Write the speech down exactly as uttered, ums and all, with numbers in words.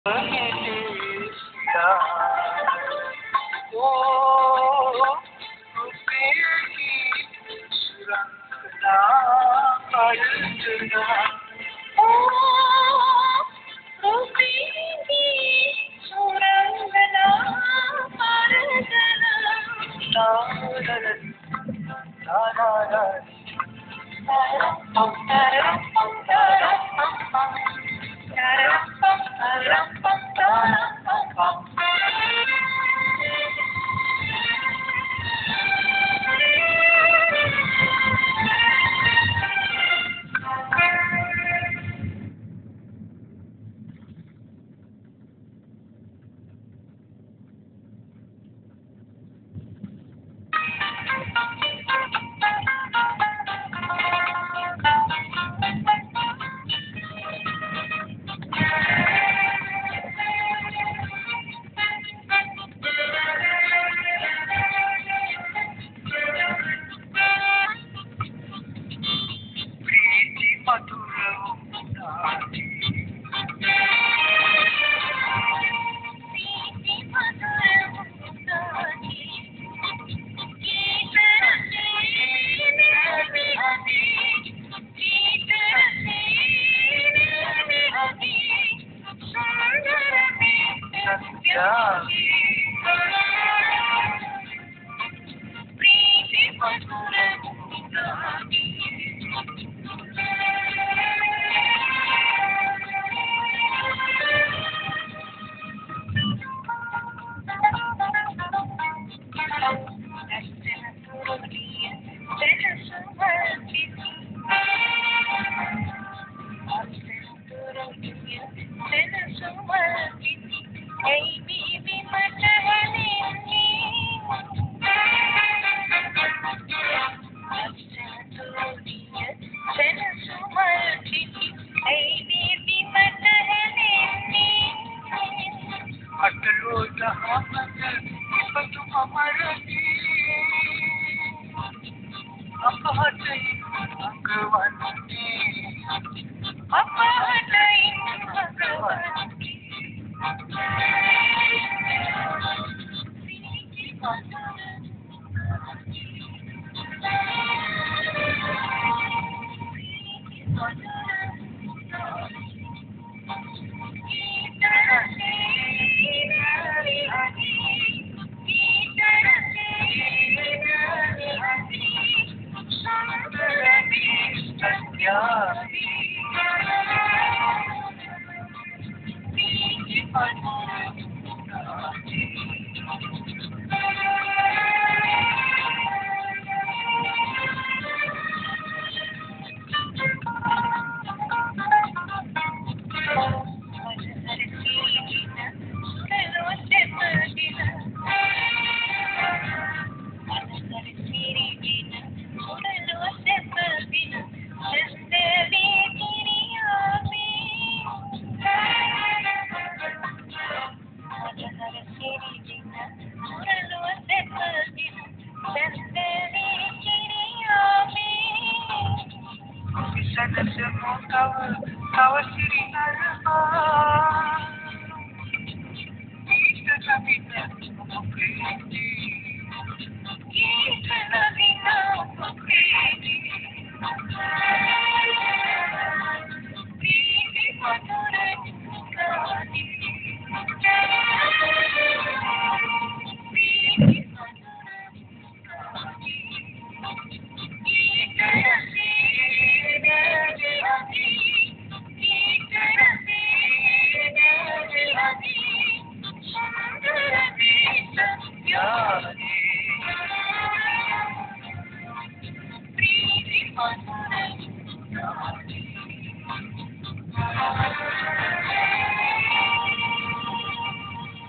Malaysia. Oh, rupiahi surang kena aljana. Oh, rupiahi surang kena aljana. La la la la la la. Taram pam taram pam taram pam pam. Taram pam taram pam taram pam pam. ಪ್ರೀತಿ ಮಧುರವು ನಾಡಿ ಪ್ರೀತಿ ಮಧುರವು ನಾಡಿ. ಗೀತರಸೆ ನಿಲವೆ ಹನಿ. ಗೀತರಸೆ ನಿಲವೆ ಹನಿ. ಸುಂದರವೇ ಸತ್ಯವಾಗಿ. ಪ್ರೀತಿ ಮಧುರವು ನಾಡಿ. ದರ್ಶನ ತೋರಿಯ ಜನಸುಮರ್ಪಿನಿ. ದರ್ಶನ ತೋರಿಯ ಜನಸುಮರ್ಪಿನಿ. I ಬೀವಿ ಮಠವನಿನ್ನಿ. ದರ್ಶನ ತೋರಿಯ ಜನಸುಮರ್ಪಿನಿ. I ಬೀವಿ ಮಠವನಿನ್ನಿ. ಅಟಲೋ ಜಹಾಮದ ಇಪತು ಅಮರತಿ ಅಪಹತೈ Bhagwanti ಅಪಹತೈ Bhagwanti. ಪ್ರೀತಿ ಮಧುರವು ಪ್ರೀತಿ ಮಧುರವು ಗೀತರಸೆ ನಿಲವೆ ಹನಿ. ಗೀತರಸೆ ನಿಲವೆ ಹನಿ. ಸುಂದರವೇ ಸತ್ಯವಾಗಿ. ಪ್ರೀತಿ ಮಧುರವು ನಾಡಿ. ಮನಸರ ಸೀಗಿನ ಸುಡಲು ಸೆಪದಿನ. ಮನಸರ ಸೀಗಿನ ಸುಡಲು ಸೆಪದಿನ. ಚಂದವೇ ಗಿರಿಯಾಮಿ. ಮನಸರ ಸೀಗಿನ ಸುಡಲು ಸೆಪದಿನ. ಚಂದವೇ ಗಿರಿಯಾಮಿ. ಸನಸಮೋ ತವ ತವ ಸಿರಿ ನರಮಾ ಗೀತ ನವಿನ ಮುಖೇಜಿ ಗೀತ ನವಿನ ಮುಖೇಜಿ. ಪ್ರೀತಿ ಮಧುರವು ನಾಡಿ. ಪ್ರೀತಿ ಮಧುರವು ನಾಡಿ. ಗೀತರಸೆ ನಿಲವೆ ಹನಿ. ಗೀತರಸೆ ನಿಲವೆ ಹನಿ. ಸುಂದರವೇ ಸತ್ಯವಾಗಿ. ಪ್ರೀತಿ ಮಧುರವು ನಾಡಿ.